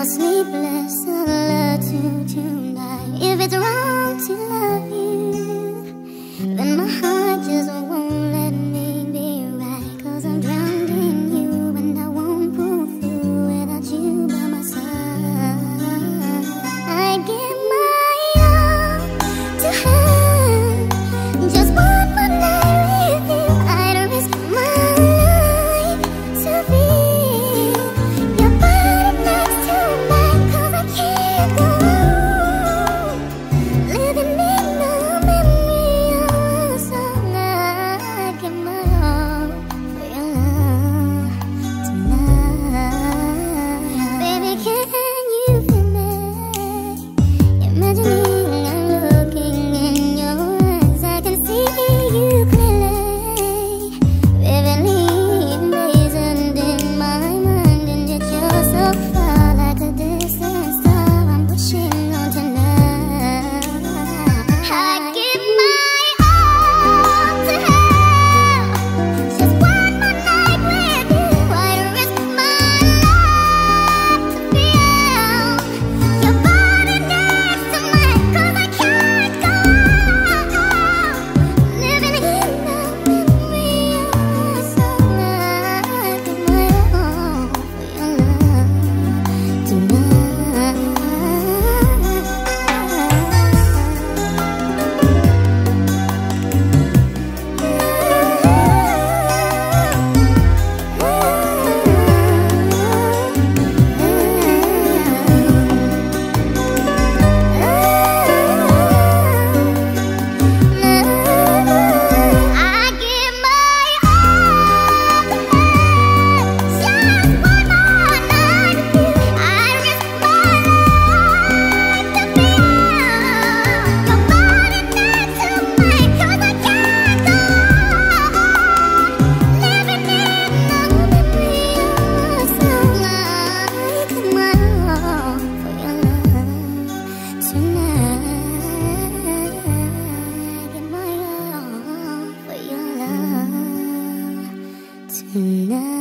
sleepless, solitude tonight. If it's wrong to love you, then my heart just won't let me be right. 'Cause I'm drowned in you and I won't pull through without you by my side. I give my all to her, just one more night with you. I'd risk my life to feel your body next to mine. 'Cause I can't go on living in the memory of a song. I give my all for your love tonight. Baby, can you feel me? Imagining I'm looking in your eyes. I can see you clearly, vividly emblazoned in my mind. And yet you're so far, like a distant star. I'm pushing on tonight. I give my all to hell, just one more night with you. I'd risk my life to feel your body next to mine. 'Cause I can't go on living in the memory of a song. I give my all for your love tonight. I give my all to her, just one more night with you. I risk my life to feel your body next to mine. 'Cause I can't go on living in the memory of a song. I give my all for your love tonight. I give my all for your love tonight.